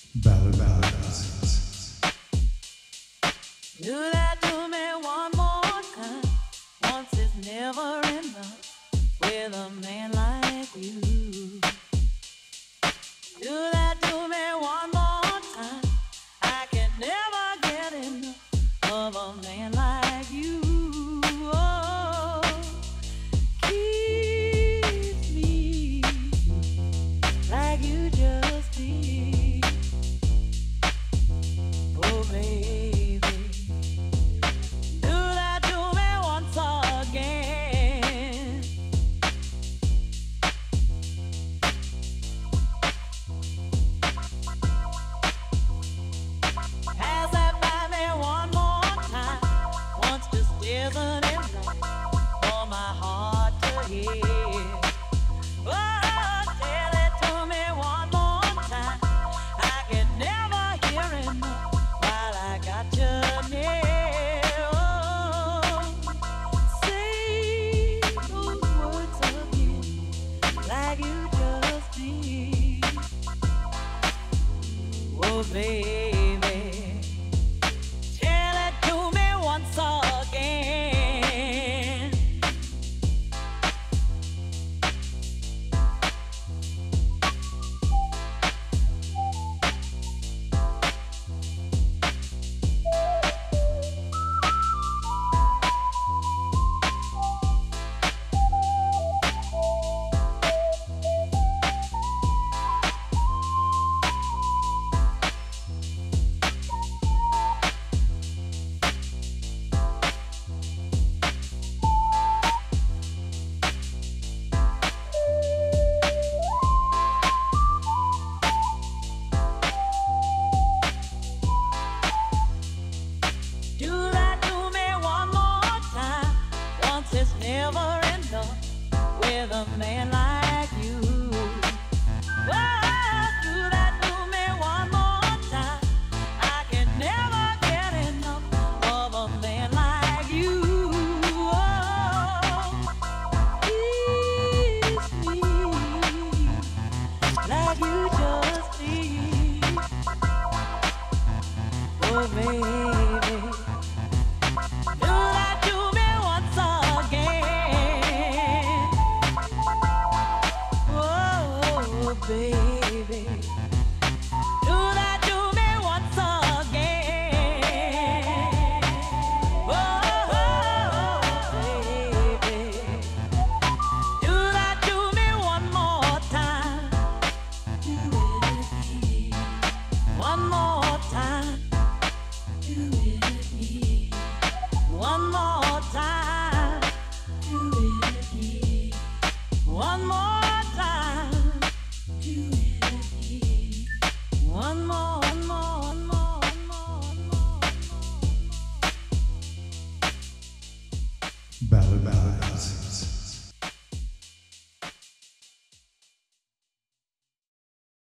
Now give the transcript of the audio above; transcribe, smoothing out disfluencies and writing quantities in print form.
Ballads. Do that to me one more time. Once is never enough with a man like you. Do that to me one more time. I can never get enough of a man like you. Oh, kiss me like you just did. Oh, baby, do that to me once again. Pass that by me one more time. Once just isn't enough for my heart to hear. Oh, tell it to me one more time. I can never hear enough while I got you near. Oh, say those words again, like you just did. Oh, baby, tell it to me once again. Do that to me one more time. Once it's never enough with a man like you. Oh, do that to me one more time. I can never get enough of a man like you. Oh, kiss me like you just did. Oh, baby, do that to me once again. Oh, baby, do that to me once again. Oh, baby, do that to me one more time. Do it again. One more time. Do it again. One more time. Do it again. One more time. Do it again. One more, one more, one more, one more, one more, one more. Ballads.